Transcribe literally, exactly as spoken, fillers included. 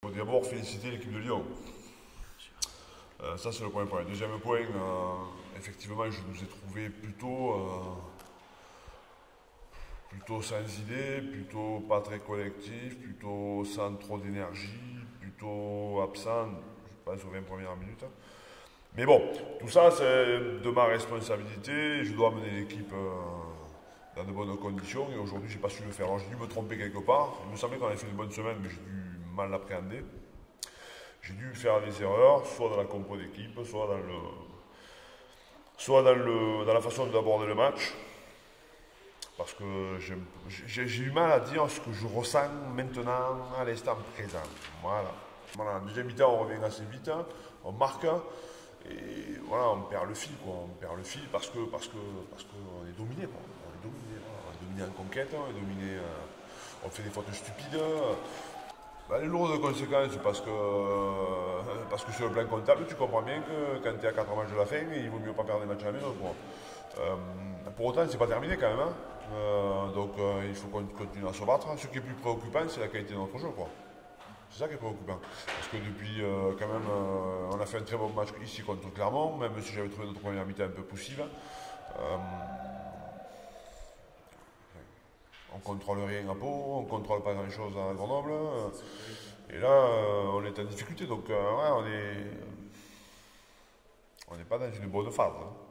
faut d'abord féliciter l'équipe de Lyon. Euh, ça, c'est le premier point. Deuxième point, euh, effectivement, je nous ai trouvé plutôt, euh, plutôt sans idée, plutôt pas très collectif, plutôt sans trop d'énergie, plutôt absent, je pense, aux vingt premières minutes. Mais bon, tout ça, c'est de ma responsabilité. Je dois mener l'équipe euh, dans de bonnes conditions. Et aujourd'hui, je n'ai pas su le faire. Alors, j'ai dû me tromper quelque part. Il me semblait qu'on avait fait une bonne semaine, mais j'ai dû mal l'appréhender. J'ai dû faire des erreurs, soit dans la compo d'équipe, soit dans, le, soit dans, le, dans la façon d'aborder le match. Parce que j'ai eu mal à dire ce que je ressens maintenant, à l'instant présent. Voilà. Voilà. En deuxième mi-temps, on revient assez vite, on marque. Et voilà, on perd le fil, quoi. On perd le fil parce que parce que parce qu'on est dominé, quoi. On est dominé, voilà. On est dominé en conquête, on est dominé, euh, on fait des fautes stupides. Ben, les lourdes conséquences parce que euh, parce que sur le plan comptable, tu comprends bien que quand tu es à quatre matchs de la fin, il vaut mieux pas perdre des matchs à la maison, quoi. Euh, pour autant, c'est pas terminé quand même, hein. Euh, donc euh, il faut qu'on continue à se battre. Ce qui est plus préoccupant, c'est la qualité de notre jeu, quoi. C'est ça qui est préoccupant. Parce que depuis, euh, quand même, euh, on a fait un très bon match ici contre Clermont, même si j'avais trouvé notre première mi-temps un peu poussive. Euh, on contrôle rien à Pau, on contrôle pas grand-chose à Grenoble. Et là, euh, on est en difficulté. Donc, euh, ouais, on est, on n'est pas dans une bonne phase, hein.